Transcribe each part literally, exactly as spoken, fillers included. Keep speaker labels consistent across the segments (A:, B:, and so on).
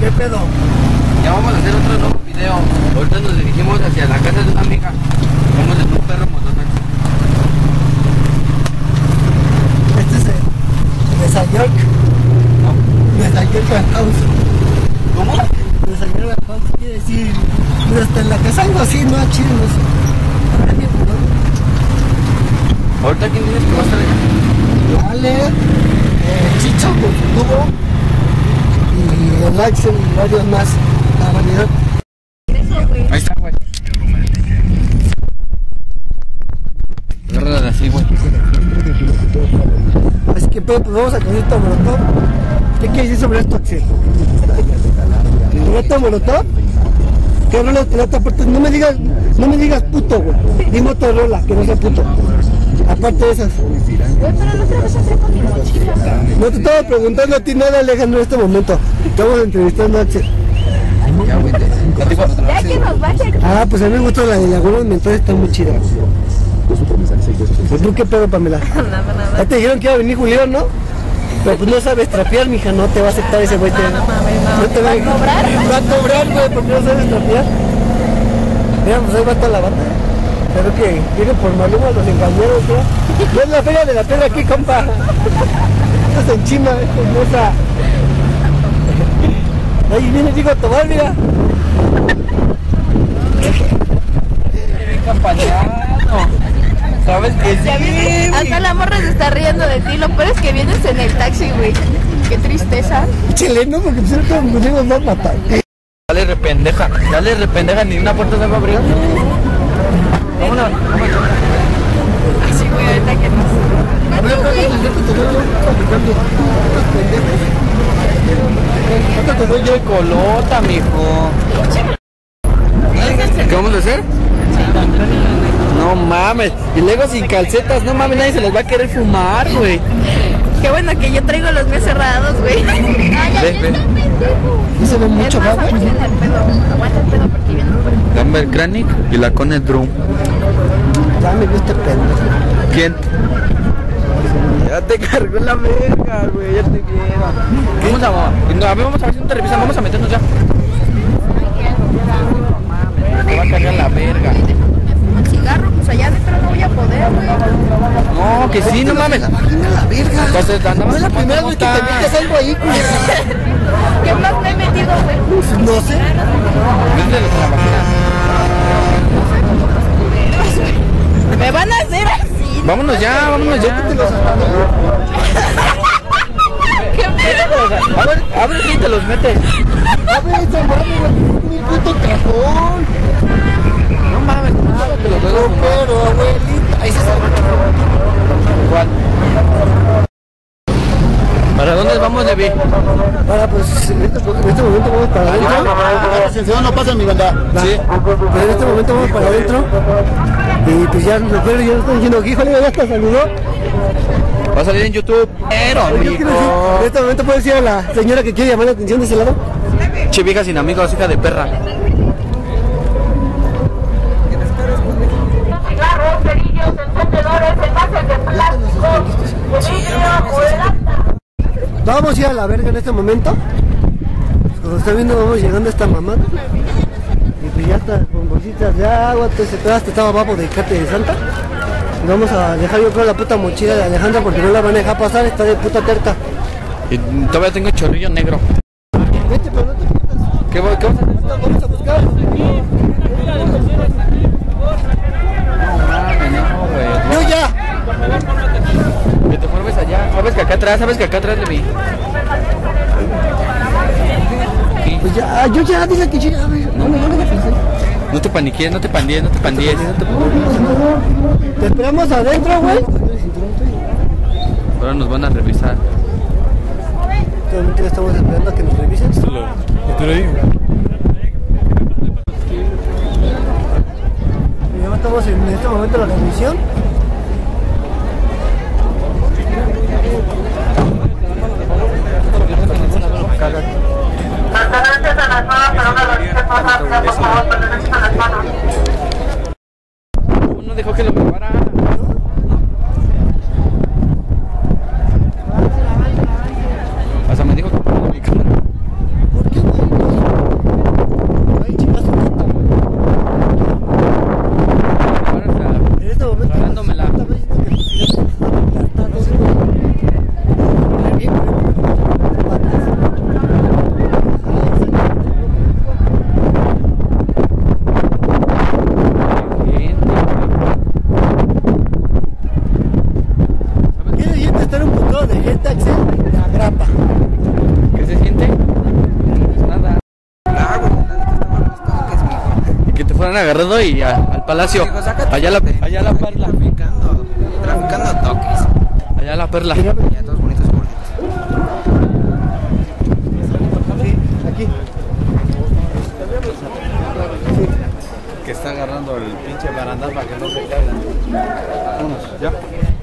A: ¿Qué pedo?
B: Ya vamos a hacer otro nuevo video. Ahorita nos dirigimos hacia la casa de una amiga. Vamos en un perro mototaxi.
A: Este es el Nueva York.
B: No.
A: Nueva York House.
B: ¿Cómo?
A: Nueva York House quiere decir, pues hasta en la casa algo así, no chido, no sé.
B: ¿Ahorita quién dices que va a estar allá?
A: Ale, eh, Chicho con su tubo y el Axel y varios más. La vanidad.
B: Ahí está, güey. Agárrala así, güey.
A: Así que pues, pues vamos a coger esto molotov. ¿Qué quiere decir sobre esto, Axel? ¿Con esto molotov? Que no las pelotas, porque no me digas, no me digas puto, güey. Di Motorola, que no sea puto. Aparte de esas. No te estaba preguntando a ti nada, Alejandro, en este momento. Estamos entrevistando a Axel.
B: Ya, güey.
C: Ya que nos baje aquí.
A: Ah, pues a mí me gusta la de Lagunas Mentales, está muy chida. Pues tú qué pedo, Pamela.
C: Nada, nada.
A: Ya te dijeron que iba a venir Julián, ¿no? Pero pues no sabes trapear, mija, no te va a aceptar ese güey.
C: No, no mames, no.
A: No te va a
C: cobrar?
A: Va a cobrar, güey, porque no sabes trapear. Mira, pues ahí va toda la banda. Pero que viene por Maluma, los engañeros, ¿no? No es la feria de la piedra aquí, compa. Estás en China, es hermosa. Ahí viene Diego a tomar, mira.
B: Bien campañado. ¿Sabes que
C: Ya
B: sí?
C: vienes, hasta la morra se está riendo de ti. Lo peor es que vienes en el taxi, güey. Qué tristeza.
A: Chileno, porque pues ahorita nos íbamos a matar.
B: Dale rependeja, dale rependeja, ni una puerta se va a abrir. Vámonos, vámonos.
C: Así, güey, ahorita que nos...
B: Te doy yo de colota, mijo. ¿Qué vamos a hacer? No mames, y luego sin calcetas, no mames, nadie se los va a querer fumar, güey.
C: Qué bueno que yo traigo los pies cerrados, güey.
B: Ve, ve.
A: No se ve mucho
C: Es
A: más,
C: más,
A: güey.
C: aguanta el pedo. Aguanta el pedo porque viene por...
B: Gamber Kranik y la Cone Drum.
A: Ya me gusta pendejo.
B: ¿Quién? Ya te cargó la verga, güey, ya te quiero. Vamos a, no, a ver, vamos a ver si no te revisan, vamos a meternos ya. Te va a cargar la verga.
C: El cigarro, pues allá adentro no voy a poder, güey.
B: No, que sí, no mames.
A: Imagina la verga.
B: Entonces, andamos
A: No es la primera vez que te metes algo ahí, güey.
C: ¿Qué más me he metido, güey?
A: No sé.
C: Me van a hacer así.
B: Vámonos ya, vámonos ya.
C: ¿Qué pedo?
B: A ver, a ver si te los metes.
A: A ver, esa madre, güey. Mi puto cajón.
B: No mames, nada, te los
A: No,
B: doy.
A: pero, abuelita. Ahí se sabe.
B: ¿Cuál? ¿Para dónde vamos, Debbie?
A: Ahora, pues, en este, en este momento vamos para adentro.
D: Atención, no pasa mi banda.
B: Sí.
A: Pero en este momento vamos para adentro. Y pues ya, recuerdo, ya estoy diciendo, híjole, ya hasta saludó.
B: Va a salir en YouTube. Pero,
A: Yo quiero decir, en
B: mijo.
A: este momento puedo decir a la señora que quiere llamar la atención de ese lado.
B: Che, vieja sin amigos, hija de perra.
E: Cigarros, cerillos, encendedores, envases de plástico, de vidrio o de lata.
A: Vamos a ir a la verga en este momento. Como está viendo, vamos llegando a esta mamada. Y pues ya está con bolsitas de agua, todo ese pedazo, estaba babo de cate de Santa. Y vamos a dejar yo creo la puta mochila de Alejandra porque no la van a dejar pasar, está de puta terca.
B: Y todavía tengo chorrillo negro.
A: Vete, pero no te metas.
B: ¿Qué, va- qué vas a hacer?
A: Vamos a buscar.
B: No mames, no, güey.
A: Yo ya.
B: Que te mueves allá. Sabes que acá atrás, sabes que acá atrás de mí.
A: Pues ya, yo ya, dile que yo ya. güey. No, no, no, no,
B: No te paniques, no te pandies, no te pandies.
A: te esperamos adentro, güey.
B: Ahora nos van a revisar.
A: Solamente estamos esperando a que nos revisen.
B: Te lo digo.
A: Ya estamos en este momento en la revisión.
E: Pertenencias a las manos para una logistas más amplia, por favor, pertenencias a las manos.
B: No dejó que lo grabara. Hasta me dijo que ponga mi cámara.
A: ¿Por qué, güey? de gente, Axel, de agrapa.
B: ¿Qué se siente? Nada.
F: Ah, güey, la neta estaban los toques, mijo.
B: Y que te fueran agarrado y a- al palacio.
F: Digo, sácate
B: Allá la,
F: de-
B: allá la perla.
F: Traficando, traficando toques.
B: Allá la perla.
F: Ya todos bonitos y gorditos.
A: Sí, aquí.
G: Que está agarrando el pinche barandal para que no se caiga. Vámonos, ya.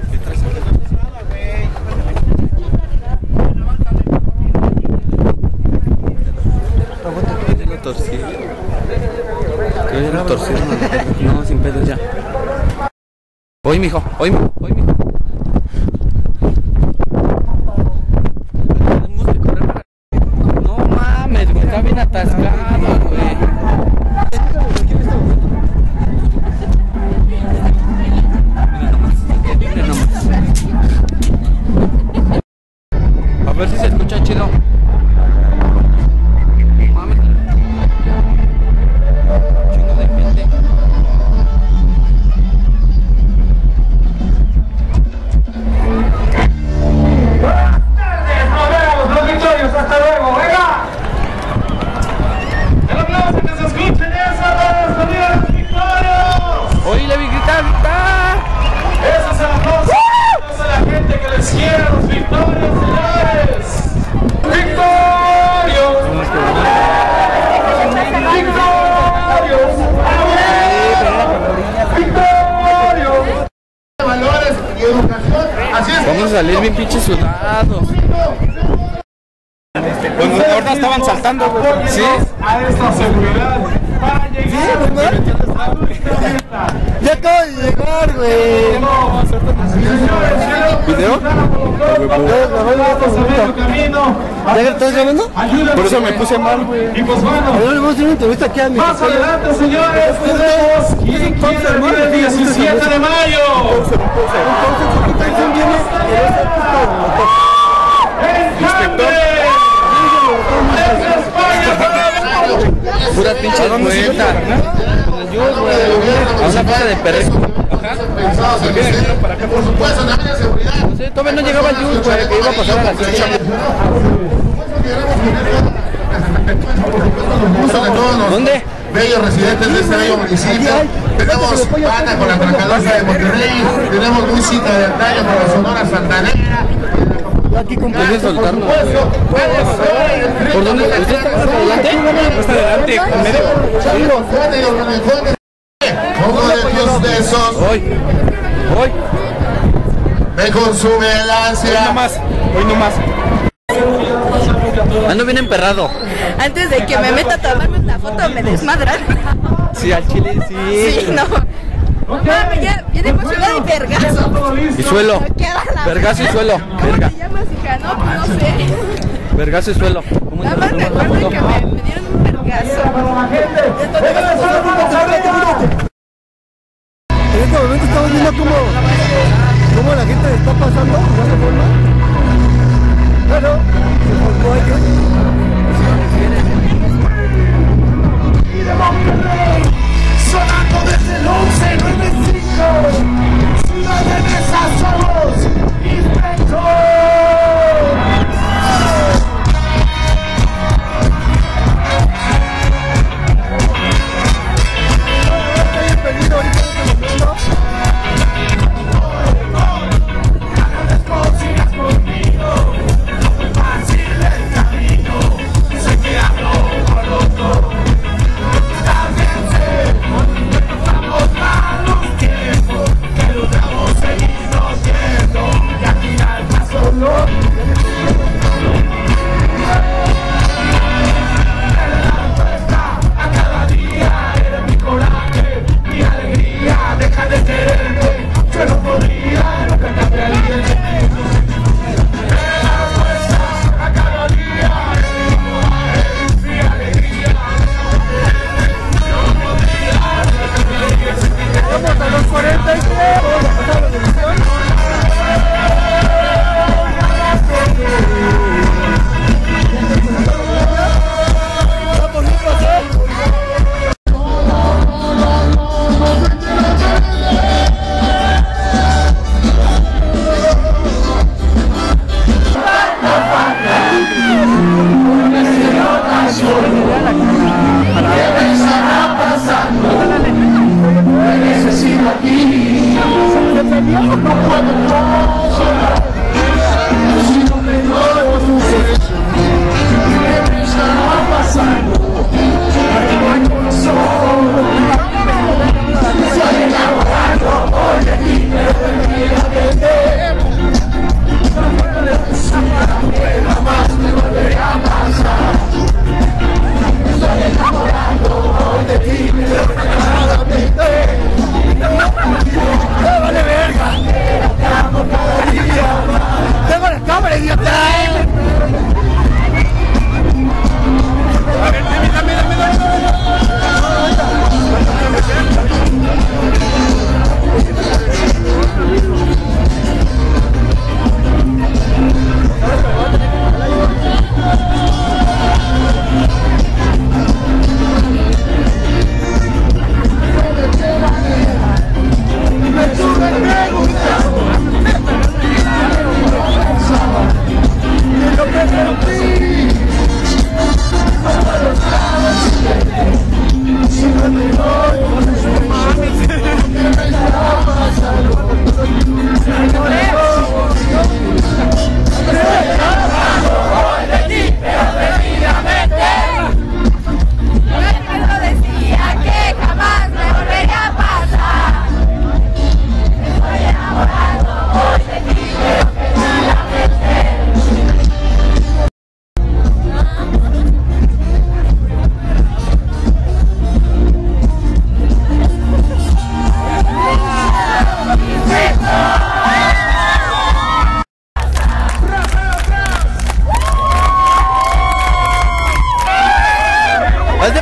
B: Ya lo torcí. Creo ya lo torcieron. No, sin pedos ya. Hoy, mijo. Hoy, hoy, mijo. Tenemos que correr para... No mames, güey. Está bien atascado, güey. Mira nomás. A ver si se escucha chido. Mames. Chingo de gente.
E: Nos vemos, los victorios, hasta luego, venga. El aplauso que se escuchen esos sonidos victorios.
B: Oye, le vi gritar, gritar.
E: Ese es el aplauso a la gente que les quiere, los victorios, señores. Victorios. Victorios. Victorios.
D: Valores y educación. Así es.
B: Vamos a salir bien pinches sudados.
G: Pues ahorita estaban saltando, güey.
B: ¿Sí?
E: A esta seguridad para llegar
A: Ya acabo de llegar, güey.
B: ¿Video?
A: ¿Ya estás grabando?
G: Por eso me puse mal, güey.
E: Y pues bueno,
A: Ahora le vamos a hacer una entrevista aquí a mi
E: más
A: papá.
E: adelante, señores, tenemos quien quiere vivir el diecisiete de mayo.
A: ¿Quién viene?
E: ¡Encante! ¡Desde España!
B: Pura pinche vuelta. Con el Yus, güey. A una pista de perreco.
D: Pensados en usted. Por supuesto, también de seguridad.
B: No sé, todavía no llegaba el Yus, güey, que iba a pasar a las ocho.
D: Gusto de todos los
B: ¿Dónde?
D: bellos residentes de este bello municipio. Tenemos banda con la Tracalosa de Monterrey. Tenemos música de antaño con la Sonora Santanera.
B: Aquí con permiso soltarnos, güey. ¿Por dónde? ¿Usted está más adelante?
G: Está adelante, en medio.
D: Uno de tus besos
B: Hoy. Hoy.
D: me consume el
G: Hoy
D: ansia.
G: no más, hoy no más.
B: Ando bien emperrado.
C: Antes de que me meta a tomarme una foto me desmadran.
B: Sí, al chile sí.
C: Sí, no. No mames, ya viene emocionada y vergazo.
B: Y suelo.
C: Me queda la
B: Vergazo y suelo.
C: ¿Cómo
B: Verga.
C: te llamas, hija? No, pues no sé.
B: Vergazo y suelo. ¿Cómo
C: Nada
B: te
C: más me
B: tomas la
C: acuerdo
B: foto?
C: que me, me dieron un vergazo.
A: En este momento estamos viendo cómo, cómo la gente está pasando de esa forma. Pero se formó ellos.
E: Sonando desde el once noventa y cinco, Ciudad de Mesa somos Inspector.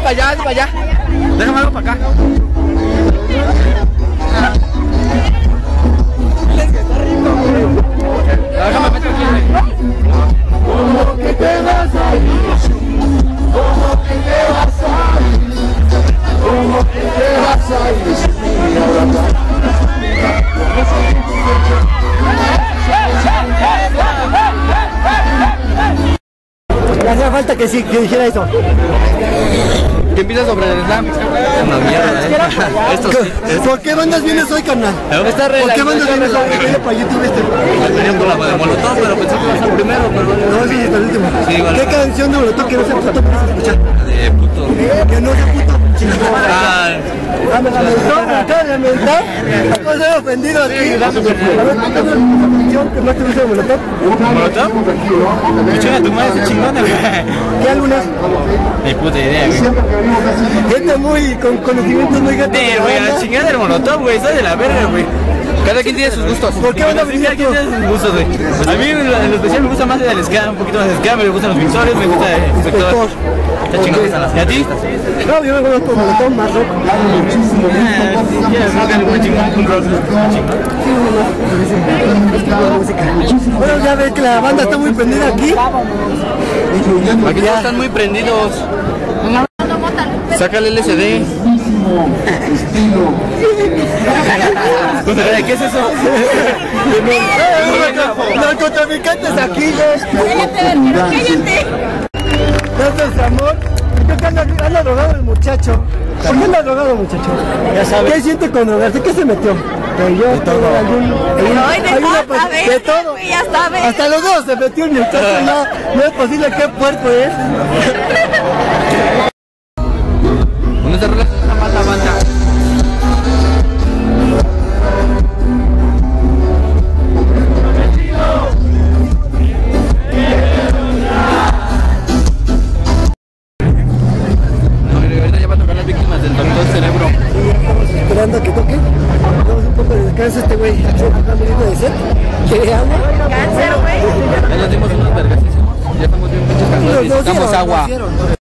B: para allá, hazle para allá. Déjame algo para acá. Déjame meter aquí, güey.
E: ¿Cómo que te vas a ir? ¿Cómo que te vas a ir? ¿Cómo que te vas a ir?
A: Le hacía falta que sí, que dijera eso.
B: ¿Qué empieza sobre el slam? Una mierda, ¿eh? Esto sí.
A: ¿Por qué bandas vienes hoy, carnal?
B: Está
A: ¿Por qué bandas vienes hoy? Viene para YouTube este.
B: Venía por la de Molotov, pero pensé que iba a ser primero, pero bueno.
A: No, sí, hasta el último.
B: Sí, igual.
A: ¿Qué canción de Molotov que no sea puto quieres escuchar?
B: De puto.
A: Que no sea puto.
B: Ah,
A: Ah, me lamentó, me acaba de lamentar. Acabo de ser ofendido aquí. A ver, ¿qué canción que más te gusta de Molotov?
B: ¿Molotov? Escucha, tu madre es chingona, güey.
A: ¿Qué álbumes?
B: Ni puta idea, güey.
A: Gente muy, con conocimientos muy gatos.
B: Sí, güey, a la chingada del Molotov, güey, está de la verga, güey. Cada quien tiene sus gustos.
A: ¿Por qué van a venir
B: Cada quien
A: tú?
B: tiene sus gustos, güey. A mí en lo en lo especial me gusta más el ska, un poquito más de ska, me gustan los Victorios, me gusta el sector. Está chingón esa. ¿Y a ti?
A: No, yo me conozco Molotov más rock. Bueno, ya ves que la banda está muy prendida aquí.
B: Aquí todos están muy prendidos. Saca el L C D. ¿Qué es eso?
A: Narcotraficantes aquí, güey.
C: Cállate, cállate.
A: Gracias, amor. Creo que anda, anda drogado el muchacho. ¿Por qué anda drogado, muchacho? Ya sabes. ¿Qué siente con drogarse? ¿Qué se metió? Que yo tengo algún...
C: Ay, de
A: hay una
C: nada,
A: pa-
C: ¿ves?
A: de todo.
C: Güey, ya sabes.
A: Hasta los dos se metió el muchacho. No, no es posible. ¿Qué puerco es?
B: ¿Dónde está rola? La banda, banda. No, mire, ahorita ya va a tocar las víctimas del doctor Cerebro.
A: Y ya estamos esperando a que toque. Damos un poco de descanso a este güey. Está muriendo de sed. ¿Qué agua?
C: Cáncer, güey.
B: Ya nos dimos unos vergasísimos. Ya estamos bien pinches cansados.
A: Los dos
B: Necesitamos
A: dieron,
B: agua.
A: los dieron.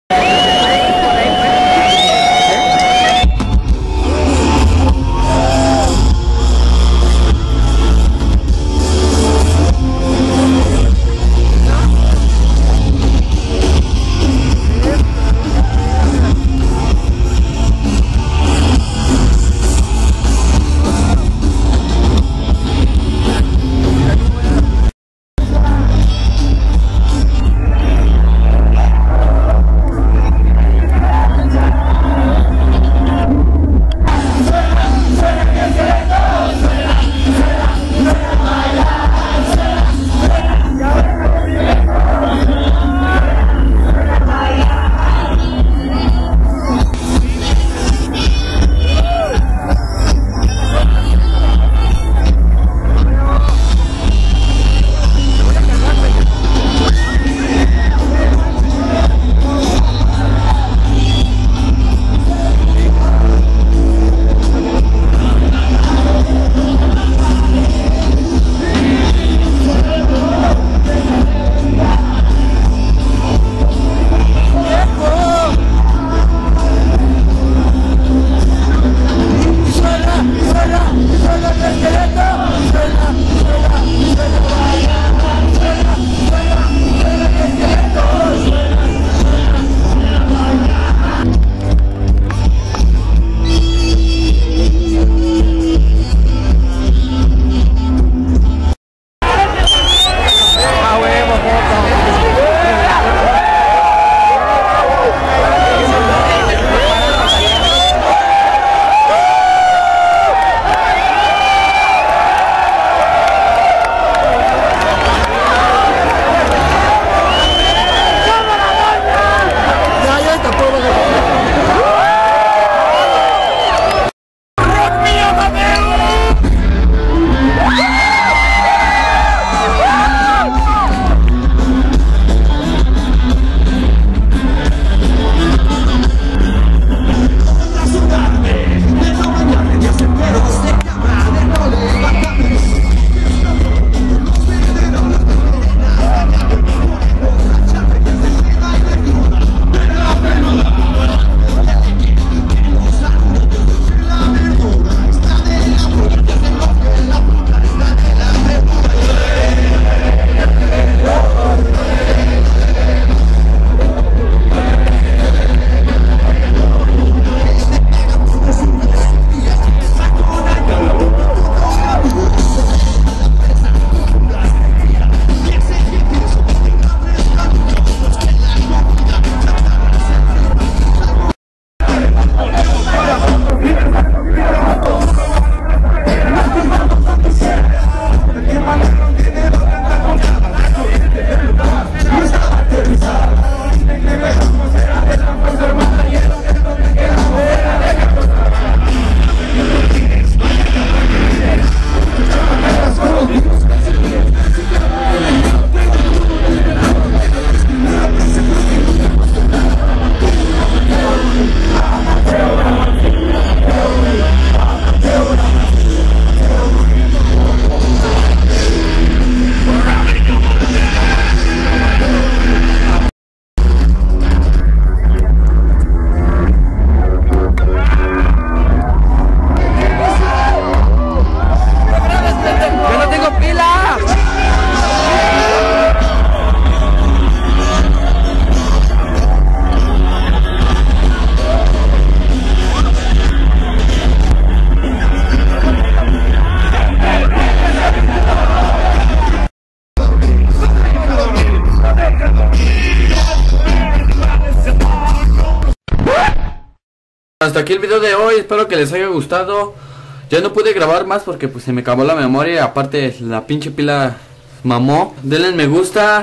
B: hasta aquí el video de hoy. Espero que les haya gustado. Ya no pude grabar más porque pues se me acabó la memoria. Aparte la pinche pila mamó. Denle me gusta,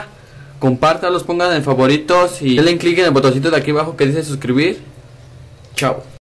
B: compártanlos, pongan en favoritos y denle click en el botoncito de aquí abajo que dice suscribir. Chao.